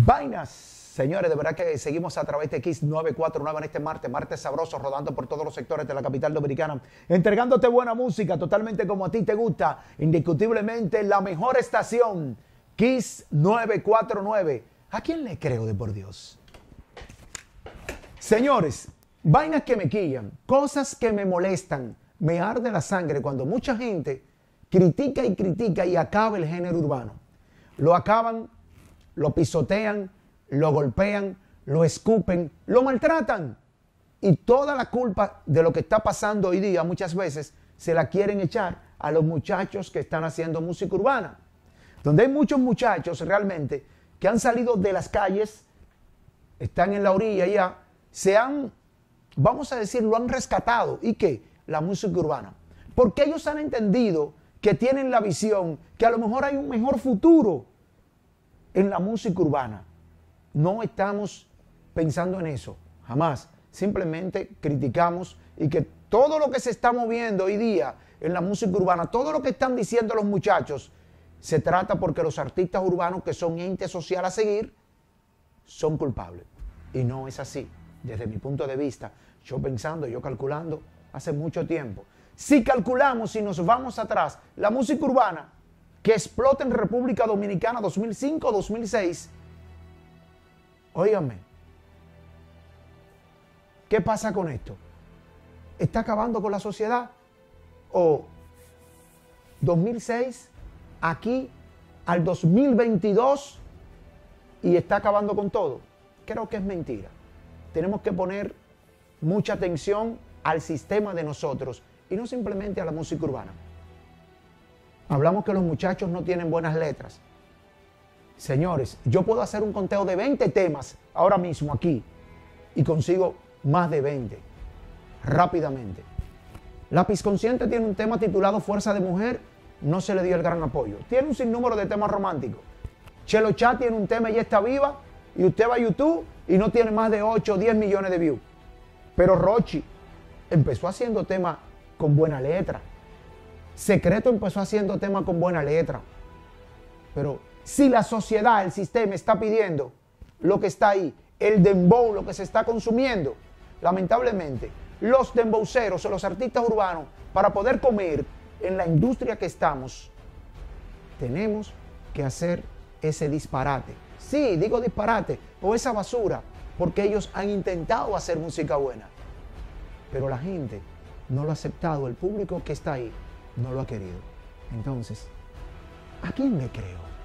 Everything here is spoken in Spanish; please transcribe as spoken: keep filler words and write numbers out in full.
Vainas, señores, de verdad que seguimos a través de Kiss nueve cuatro nueve en este martes, martes sabroso, rodando por todos los sectores de la capital dominicana, entregándote buena música, totalmente como a ti te gusta, indiscutiblemente la mejor estación, Kiss nueve cuatro nueve. ¿A quién le creo de por Dios? Señores, vainas que me quillan, cosas que me molestan, me arde la sangre cuando mucha gente critica y critica y acaba el género urbano. Lo acaban, lo pisotean, lo golpean, lo escupen, lo maltratan. Y toda la culpa de lo que está pasando hoy día muchas veces se la quieren echar a los muchachos que están haciendo música urbana. Donde hay muchos muchachos realmente que han salido de las calles, están en la orilla ya, se han, vamos a decir, lo han rescatado. ¿Y qué? La música urbana. Porque ellos han entendido que tienen la visión, que a lo mejor hay un mejor futuro en la música urbana. No estamos pensando en eso, jamás. Simplemente criticamos y que todo lo que se está moviendo hoy día en la música urbana, todo lo que están diciendo los muchachos, se trata porque los artistas urbanos, que son ente social a seguir, son culpables. Y no es así, desde mi punto de vista. Yo pensando, yo calculando, hace mucho tiempo. Si calculamos, si nos vamos atrás, la música urbana que explota en República Dominicana dos mil cinco dos mil seis, óigame, ¿qué pasa con esto? ¿Está acabando con la sociedad? ¿O dos mil seis aquí al dos mil veintidós y está acabando con todo? Creo que es mentira. Tenemos que poner mucha atención al sistema de nosotros y no simplemente a la música urbana. Hablamos que los muchachos no tienen buenas letras. Señores, yo puedo hacer un conteo de veinte temas ahora mismo aquí y consigo más de veinte rápidamente. Lápiz Consciente tiene un tema titulado Fuerza de Mujer, no se le dio el gran apoyo. Tiene un sinnúmero de temas románticos. Chelo Chat tiene un tema, Ella Está Viva, y usted va a YouTube y no tiene más de ocho o diez millones de views. Pero Rochi empezó haciendo temas con buena letra. Secreto empezó haciendo temas con buena letra. Pero si la sociedad, el sistema está pidiendo lo que está ahí, el dembow, lo que se está consumiendo, lamentablemente, los dembowceros o los artistas urbanos, para poder comer en la industria que estamos, tenemos que hacer ese disparate. Sí, digo disparate, o esa basura, porque ellos han intentado hacer música buena. Pero la gente no lo ha aceptado, el público que está ahí no lo ha querido. Entonces, ¿a quién me creo?